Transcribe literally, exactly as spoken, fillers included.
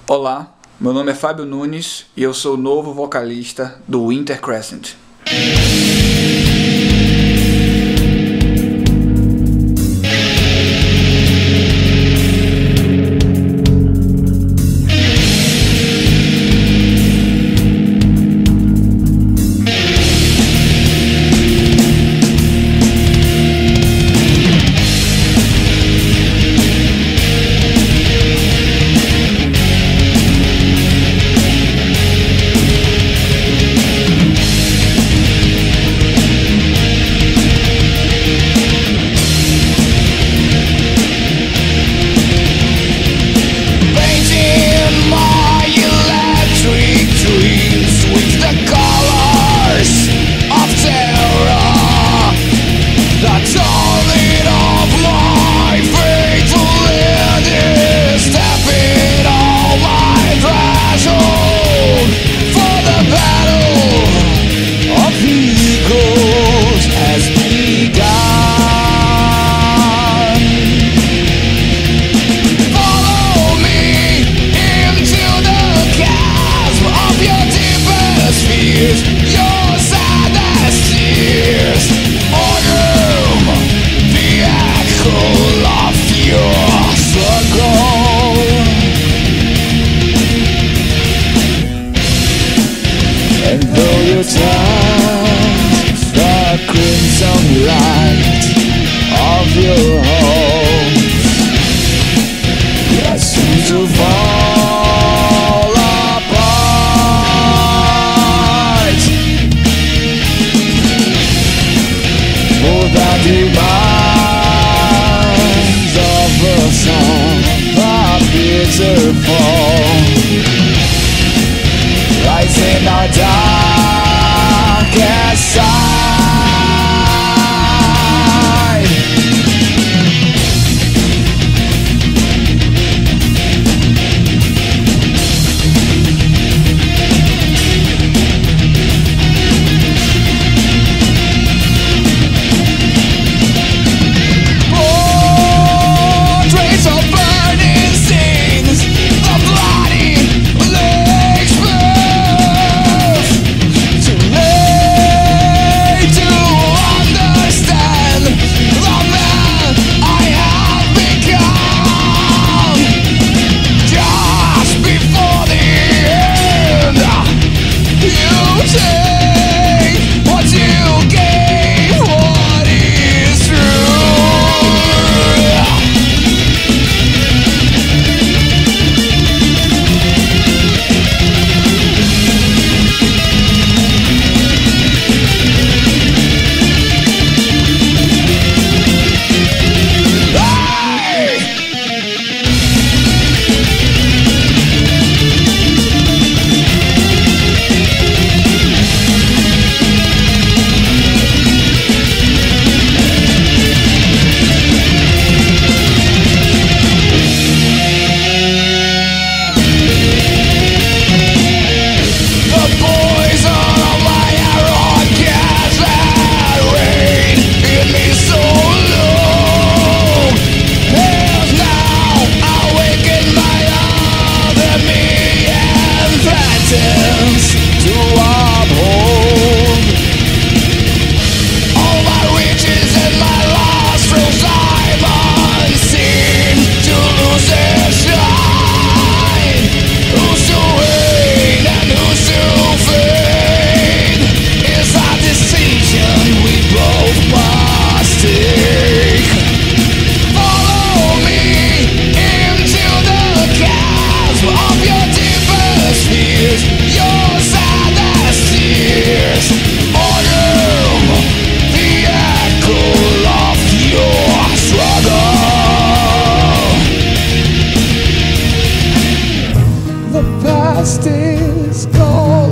Olá, meu nome é Fabio Nunes e eu sou o novo vocalista do Winter Crescent. And though you touch the crimson light of your home, you're soon to fall apart. For the demands of the song are pitiful, rising our darkest side. Portraits of burning scenes, the bloody legs move. Too late to understand the man I have become. Just before the end, you take what you gave, what is true. The past is gone.